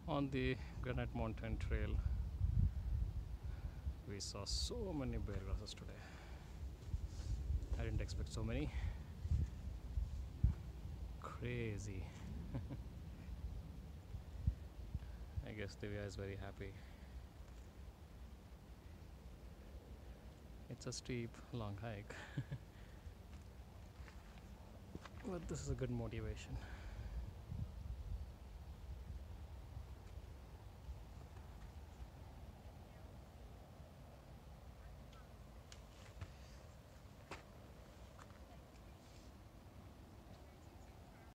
On the Granite Mountain Trail, we saw so many bear grasses today. I didn't expect so many. Crazy. I guess Divya is very happy. It's a steep, long hike, but this is a good motivation.